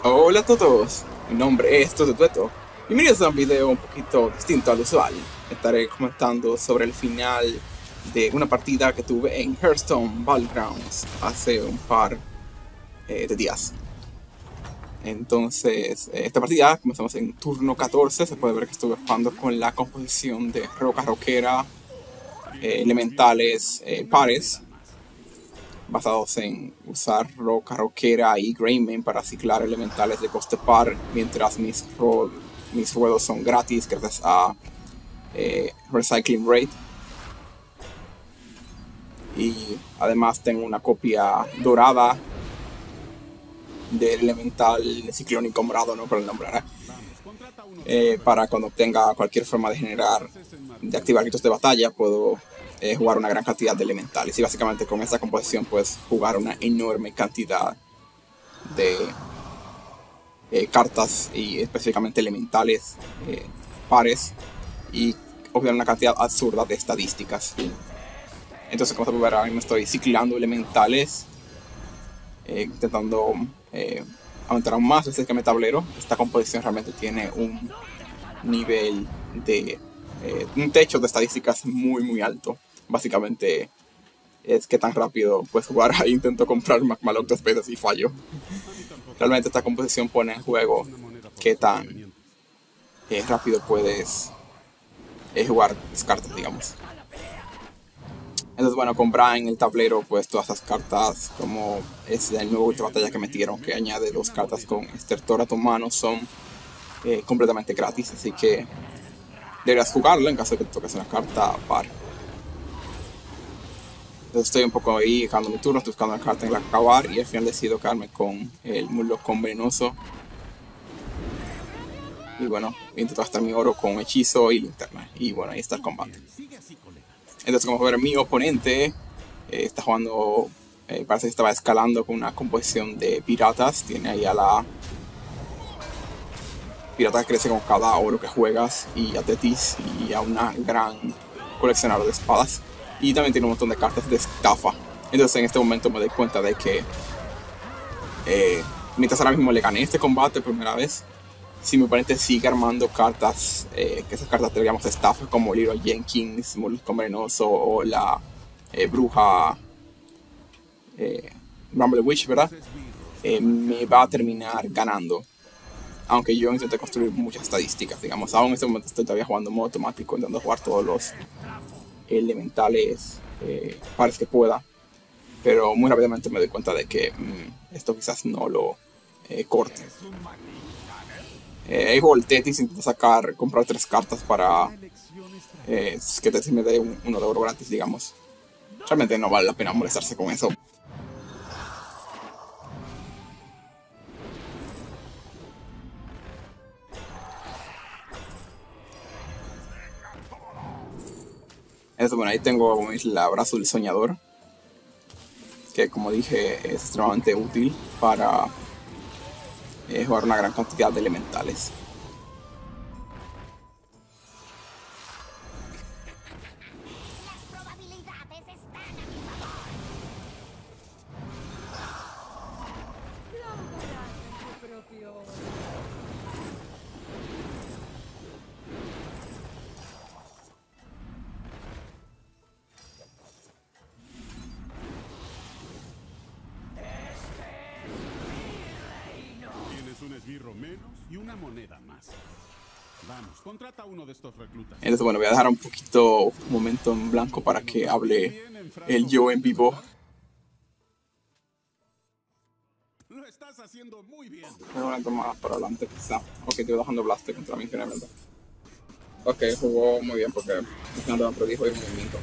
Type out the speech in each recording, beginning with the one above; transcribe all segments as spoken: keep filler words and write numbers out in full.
Hola a todos, mi nombre es Tototueto. Bienvenidos a un video un poquito distinto al usual. Estaré comentando sobre el final de una partida que tuve en Hearthstone Battlegrounds hace un par eh, de días. Entonces, eh, esta partida comenzamos en turno catorce. Se puede ver que estuve jugando con la composición de roca roquera, eh, elementales eh, pares, basados en usar roca roquera y Greymane para ciclar elementales de coste par, mientras mis, ro mis ruedos son gratis gracias a eh, Recycling Rate. Y además tengo una copia dorada del elemental ciclónico morado, no por el nombre, ¿eh? Eh, para cuando tenga cualquier forma de generar, de activar gritos de batalla, puedo eh, jugar una gran cantidad de elementales. Y básicamente con esta composición puedes jugar una enorme cantidad de eh, cartas, y específicamente elementales eh, pares, y obtener una cantidad absurda de estadísticas. Entonces, como se puede ver, ahora mismo estoy ciclando elementales, eh, intentando eh, aumentar aún más veces que mi tablero. Esta composición realmente tiene un nivel de eh, un techo de estadísticas muy muy alto. Básicamente es que tan rápido puedes jugar. Ahí intento comprar Magmalok dos veces y fallo. Realmente esta composición pone en juego qué tan eh, rápido puedes eh, jugar las cartas, digamos. Entonces, bueno, comprar en el tablero pues todas esas cartas, como es el nuevo última batalla que metieron, que añade dos cartas con estertor a tu mano, son eh, completamente gratis, así que deberías jugarlo en caso de que te toques una carta par. Entonces estoy un poco ahí dejando mi turno, estoy buscando una carta en la que acabar, y al final decido quedarme con el Murloc venenoso. Y bueno, intento gastar mi oro con hechizo y linterna. Y bueno, ahí está el combate. Entonces, como pueden ver, mi oponente eh, está jugando, eh, parece que estaba escalando con una composición de piratas. Tiene ahí a la pirata que crece con cada oro que juegas, y a Tetis, y a una gran coleccionador de espadas. Y también tiene un montón de cartas de estafa. Entonces en este momento me doy cuenta de que eh, mientras ahora mismo le gané este combate por primera vez, si mi oponente sigue armando cartas, eh, que esas cartas deberíamos de estafa, como Leroy Jenkins, Murloc venenoso, o la eh, bruja eh, Rumble Witch, ¿verdad? Eh, me va a terminar ganando. Aunque yo intenté construir muchas estadísticas, digamos. Aún en este momento estoy todavía jugando en modo automático, intentando jugar todos los elementales eh, pares que pueda. Pero muy rápidamente me doy cuenta de que mmm, esto quizás no lo eh, corte. Eh, igual Tetis intenta sacar, comprar tres cartas para eh, que Tetis me dé un, uno de oro gratis, digamos. Realmente no vale la pena molestarse con eso. Entonces, bueno, ahí tengo el abrazo del soñador, que como dije es extremadamente útil para eh, jugar una gran cantidad de elementales. Un esbirro menos y una moneda más. Vamos, contrata uno de estos reclutas. Entonces, bueno, voy a dejar un poquito un momento en blanco para que hable el yo en vivo. Lo estás haciendo muy bien. Un momento más para adelante, quizá. Ok, estoy dejando Blaster contra mí finalmente. Ok, jugó muy bien porque al final me predijo el movimiento.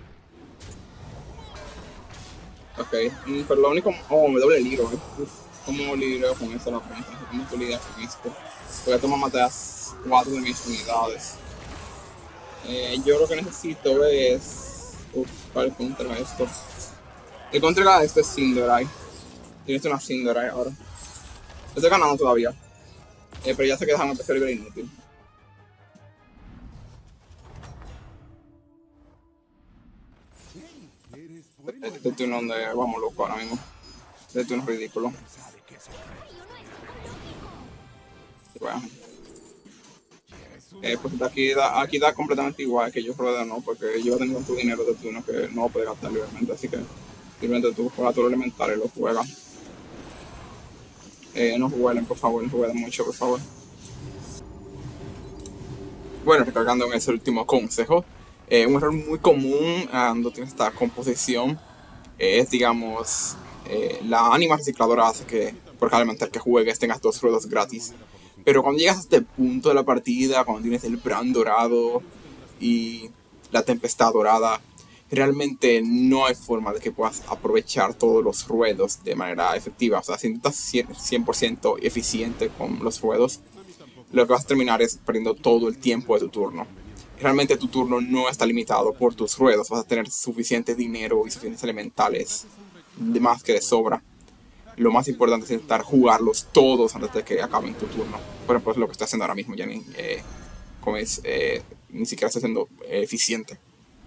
Ok, mm, pero lo único... Oh, me doble el libro, eh. Uf, ¿cómo lidio con eso? No, ¿cómo tú lidias con esto? Porque tú me matas cuatro de mis unidades. Eh, yo lo que necesito es... Uf, para contra esto. El contra de esto es Cinderai. Tienes una Cinderai ahora. Estoy ganando todavía. Eh, pero ya sé que dejan un P C libre inútil. Este turno donde vamos loco ahora mismo. Este turno es ridículo. Bueno, eh, pues aquí da, aquí da completamente igual que yo rueda, ¿no? Porque yo tengo tanto dinero de turno que no puedo gastar libremente, así que simplemente tú juegas todos los elementales, lo juegas. Eh, no jueguen, por favor, no jueguen mucho, por favor. Bueno, recargando en ese último consejo, eh, un error muy común cuando tienes esta composición es, digamos, eh, la ánima recicladora hace que por cada elemental que juegues tengas dos ruedas gratis. Pero cuando llegas a este punto de la partida, cuando tienes el Bran dorado y la Tempestad dorada, realmente no hay forma de que puedas aprovechar todos los ruedos de manera efectiva. O sea, si estás cien por ciento eficiente con los ruedos, lo que vas a terminar es perdiendo todo el tiempo de tu turno. Realmente tu turno no está limitado por tus ruedos, vas a tener suficiente dinero y suficientes elementales de más que de sobra. Lo más importante es intentar jugarlos todos antes de que acaben tu turno. Por ejemplo, es lo que estoy haciendo ahora mismo, ya ni, eh, como es, eh, ni siquiera estoy siendo eh, eficiente.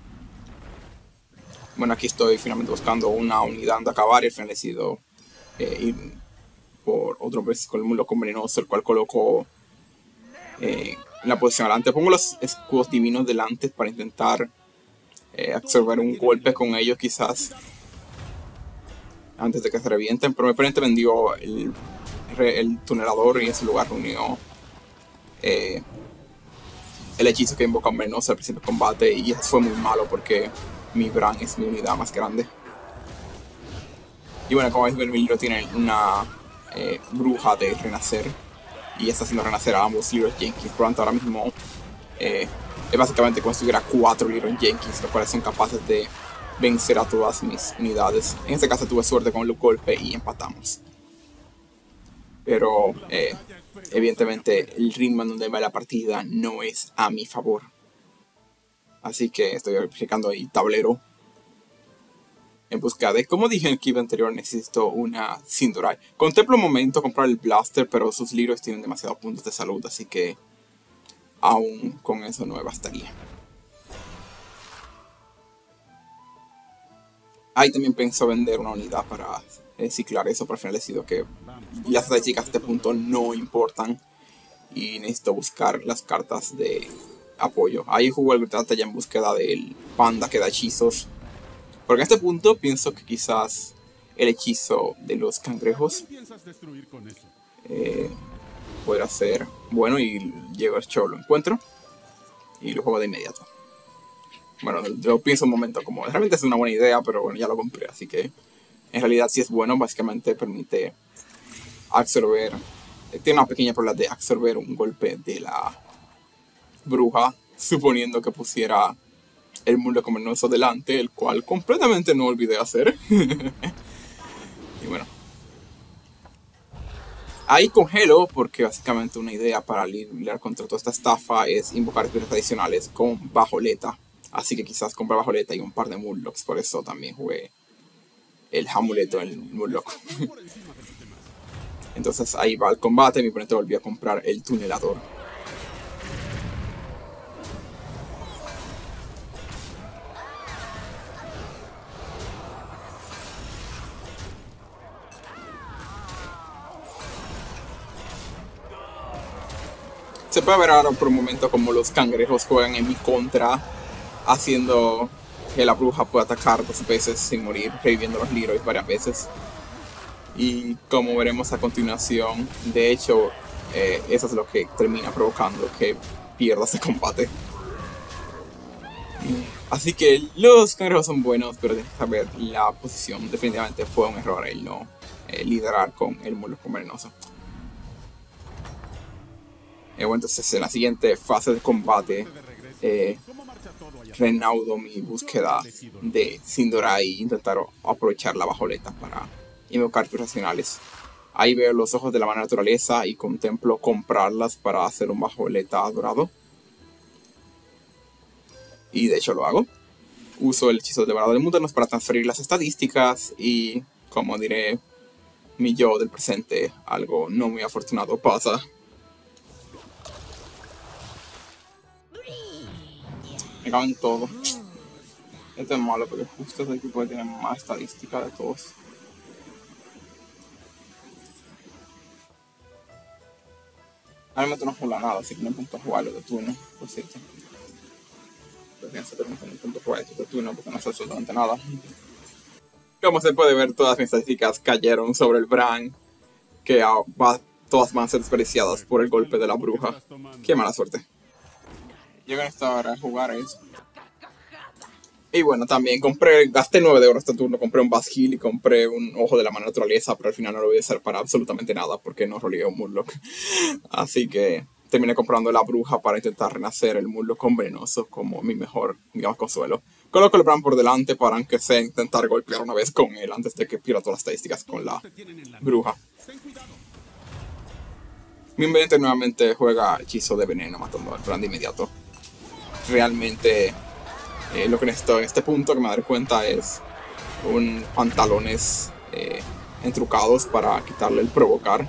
Bueno, aquí estoy finalmente buscando una unidad de acabar y al final he decidido eh, ir por otro versículo muy loco venenoso, el cual coloco eh, en la posición adelante. Pongo los escudos divinos delante para intentar eh, absorber un golpe con ellos quizás antes de que se revienten, pero mi oponente vendió el, el tunelador y en ese lugar reunió eh, el hechizo que invoca un venenoso al principio del combate y eso fue muy malo porque mi Bran es mi unidad más grande. Y bueno, como veis, el libro tiene una eh, bruja de renacer y está haciendo renacer a ambos Leeroy Jenkins. Por lo tanto, ahora mismo eh, es básicamente como si tuviera cuatro Leeroy Jenkins, los cuales son capaces de vencer a todas mis unidades. En este caso tuve suerte con el golpe y empatamos. Pero eh, evidentemente el ritmo en donde va la partida no es a mi favor. Así que estoy aplicando ahí tablero en busca de, como dije en el clip anterior, necesito una Sindorai. Contemplo un momento comprar el Blaster, pero sus Leeroys tienen demasiados puntos de salud, así que aún con eso no me bastaría. Ahí también pienso vender una unidad para eh, ciclar eso, pero al final decido que las estadísticas a este punto no importan y necesito buscar las cartas de apoyo. Ahí juego el batalla en búsqueda del panda que da hechizos. Porque en este punto pienso que quizás el hechizo de los cangrejos eh, podrá ser bueno y llego al show, lo encuentro y lo juego de inmediato. Bueno, yo pienso un momento como, realmente es una buena idea, pero bueno, ya lo compré, así que en realidad sí es bueno, básicamente permite absorber, tiene una pequeña probabilidad de absorber un golpe de la bruja, suponiendo que pusiera el mundo venenoso delante, el cual completamente no olvidé hacer. Y bueno, ahí congelo porque básicamente una idea para lidiar contra toda esta estafa es invocar espíritus adicionales con bajoleta. Así que quizás comprar bajoleta y un par de Murlocs, por eso también jugué el amuleto en el Murloc. Entonces ahí va el combate, mi oponente volvió a comprar el tunelador. Se puede ver ahora por un momento como los cangrejos juegan en mi contra, haciendo que la bruja pueda atacar dos veces sin morir, reviviendo los Leeroys varias veces. Y como veremos a continuación, de hecho, eh, eso es lo que termina provocando que pierda ese combate. Así que los cangrejos son buenos, pero tienes que saber la posición. Definitivamente fue un error el no eh, liderar con el Murloc venenoso. Eh, bueno, entonces en la siguiente fase de combate eh, renaudo mi búsqueda de Sindorai e intentar aprovechar la bajoleta para invocar espíritus racionales. Ahí veo los ojos de la mala naturaleza y contemplo comprarlas para hacer un bajoleta dorado. Y de hecho lo hago. Uso el hechizo de devorador de mundanos para transferir las estadísticas y, como diré mi yo del presente, algo no muy afortunado pasa. Me cago en todo. Esto es malo porque justo es el equipo que tiene más estadística de todos. Realmente no jula nada, así que no hay punto jugarlo de turno, por cierto. Fíjense que no hay punto jugar de turno porque no hace absolutamente nada. Como se puede ver, todas mis estadísticas cayeron sobre el Bran, que va, todas van a ser desperdiciadas por el golpe de la bruja. Qué mala suerte. Llegan esta hora a jugar eso. Y bueno, también compré, gasté nueve de oro este turno, compré un Bass Heal y compré un Ojo de la Mano Naturaleza, pero al final no lo voy a usar para absolutamente nada porque no roleé un Murloc. Así que terminé comprando la bruja para intentar renacer el Murloc con Venenoso como mi mejor, digamos, consuelo. Coloco el Bran por delante para, aunque sea, intentar golpear una vez con él antes de que pierda todas las estadísticas con la bruja. Mi invento nuevamente juega hechizo de veneno matando al Bran de inmediato. Realmente... Eh, lo que necesito en este punto que me daré cuenta es un pantalones eh, entrucados para quitarle el provocar.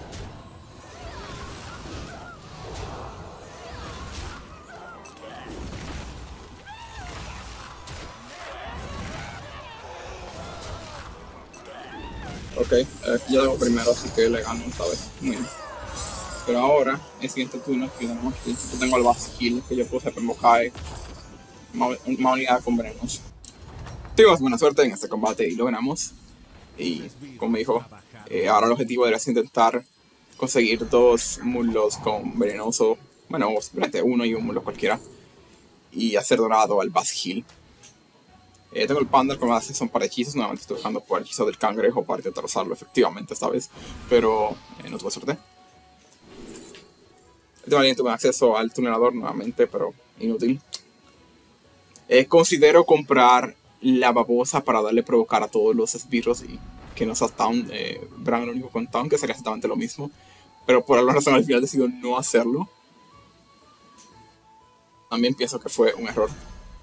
Ok, eh, ya tengo primero, así que le gano esta vez. Muy bien. Pero ahora, el siguiente turno, que tenemos aquí, yo tengo el Bass Heal que yo puse para invocar más unidad con venenos. Tuvimos buena suerte en este combate y lo ganamos. Y como me dijo, eh, ahora el objetivo era intentar conseguir dos mulos con venenoso. Bueno, simplemente uno y un mulo cualquiera. Y hacer dorado al Bass Heal. Eh, tengo el Panda que me hace son para hechizos. Nuevamente estoy buscando por el hechizo del cangrejo para intentar usarlo efectivamente esta vez. Pero eh, no tuve suerte. Este valiente tuve acceso al tunelador nuevamente, pero inútil. Eh, considero comprar la babosa para darle provocar a todos los esbirros y que no sea Town. Eh, Bran el único con Town, que sería exactamente lo mismo. Pero por alguna razón al final decido no hacerlo. También pienso que fue un error.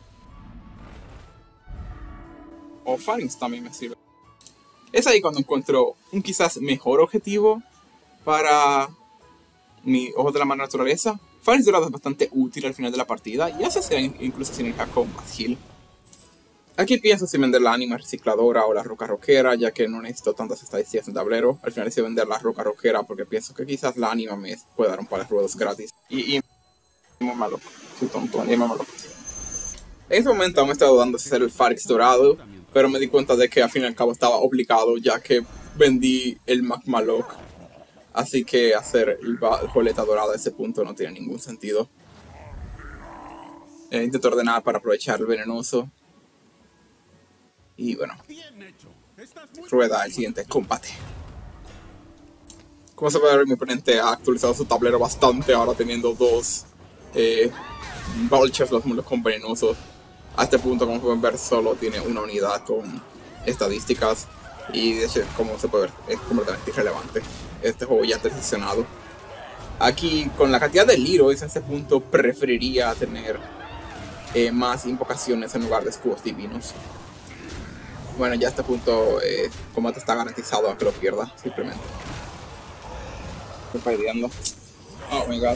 O Pharynx también me sirve. Es ahí cuando encuentro un quizás mejor objetivo para mi Ojo de la Mano Naturaleza. Pharynx dorado es bastante útil al final de la partida y hace ser incluso sinergia con Bass Heal. Aquí pienso si vender la ánima recicladora o la roca roquera, ya que no necesito tantas estadísticas en tablero. Al final decido vender la roca roquera porque pienso que quizás la ánima me puede dar un par de ruedos gratis. Y, y muy malo, soy tonto, y muy malo. En ese momento aún me estaba dudando si hacer el Pharynx dorado, pero me di cuenta de que al fin y al cabo estaba obligado, ya que vendí el Magma Lock. Así que hacer el Joleta dorada a ese punto no tiene ningún sentido. Eh, intento ordenar para aprovechar el venenoso. Y bueno, rueda el siguiente combate. Como se puede ver, mi oponente ha actualizado su tablero bastante, ahora teniendo dos eh, Vultures, los mulos con venenosos. A este punto, como pueden ver, solo tiene una unidad con estadísticas. Y de hecho, como se puede ver, es completamente irrelevante. Este juego ya está decisionado. Aquí, con la cantidad de Leeroys, a este punto preferiría tener eh, más invocaciones en lugar de escudos divinos. Bueno, ya a este punto el eh, combate está garantizado a que lo pierda, simplemente. Estoy perdiendo. Oh my god.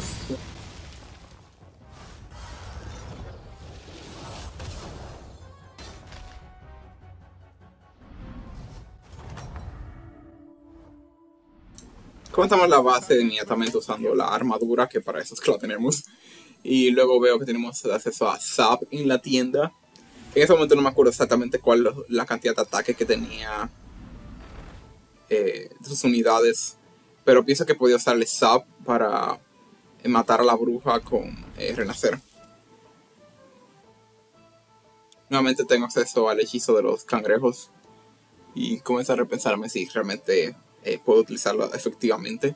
Comenzamos la base inmediatamente usando la armadura, que para eso es que la tenemos. Y luego veo que tenemos acceso a Zap en la tienda. En ese momento no me acuerdo exactamente cuál es la cantidad de ataque que tenía eh, sus unidades. Pero pienso que podía usarle Zap para eh, matar a la bruja con eh, Renacer. Nuevamente tengo acceso al hechizo de los cangrejos. Y comienzo a repensarme si realmente eh, puedo utilizarlo efectivamente.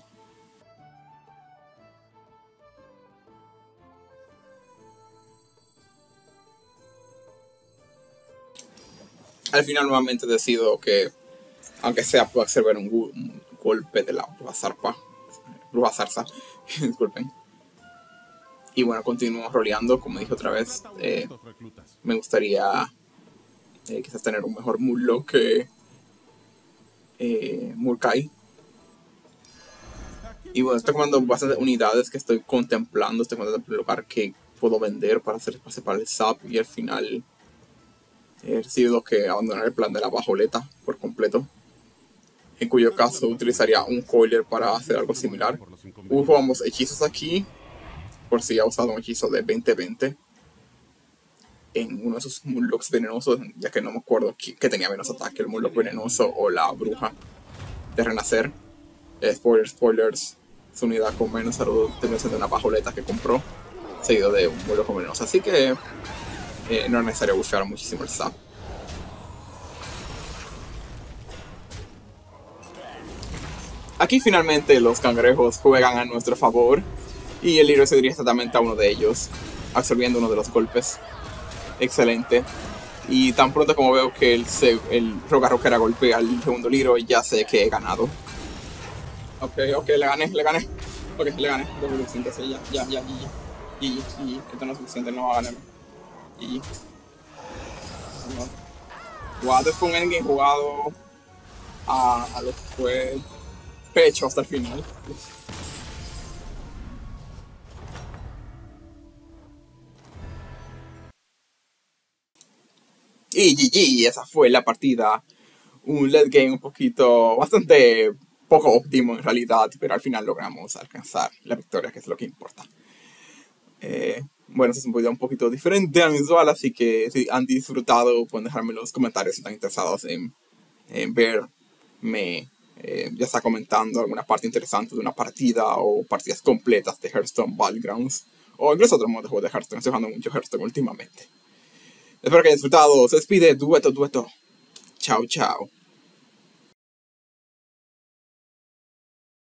Al final nuevamente decido que, aunque sea, puedo absorber un, un golpe de la bruja zarpa. Bruja zarza, disculpen. Y bueno, continúo roleando, como dije otra vez. Eh, me gustaría eh, quizás tener un mejor Murloc que eh, Murk-Kai. Y bueno, estoy tomando bastantes unidades que estoy contemplando. Estoy contemplando el lugar que puedo vender para hacer espacio para el Zap. Y al final he decidido que abandonar el plan de la bajoleta por completo. en cuyo caso utilizaría un coiler para hacer algo similar. Usamos hechizos aquí, por si ha usado un hechizo de veinte veinte en uno de esos Murlocs venenosos, ya que no me acuerdo qué, qué tenía menos ataque, el Murloc venenoso o la bruja de renacer. Eh, spoilers, spoilers, su unidad con menos salud terminó siendo una pajoleta que compró, seguido de un Murloc venenoso, así que eh, no es necesario buscar muchísimo el sap. Aquí finalmente los cangrejos juegan a nuestro favor y el Liro se dirige exactamente a uno de ellos, absorbiendo uno de los golpes. Excelente. Y tan pronto como veo que el, el Roca Roquera golpea al segundo Liro, ya sé que he ganado. Ok, ok, le gané, le gané. Ok, le gané. dos mil doscientos, sí, ya, ya, ya, G G. G G, G G. Esto no es suficiente, no va a ganar. G G. Wow, este fue un endgame jugado a, a lo que fue pecho hasta el final. Y G G, esa fue la partida. Un late game un poquito, bastante poco óptimo en realidad, pero al final logramos alcanzar la victoria, que es lo que importa. Eh, bueno, este es un video un poquito diferente al visual, así que si han disfrutado, pueden dejarme en los comentarios si están interesados en, en verme, eh, ya está comentando alguna parte interesante de una partida o partidas completas de Hearthstone Battlegrounds, o incluso otro modo de juego de Hearthstone. Estoy jugando mucho Hearthstone últimamente. Espero que hayan disfrutado. Se despide Dueto Dueto. Chao, chao.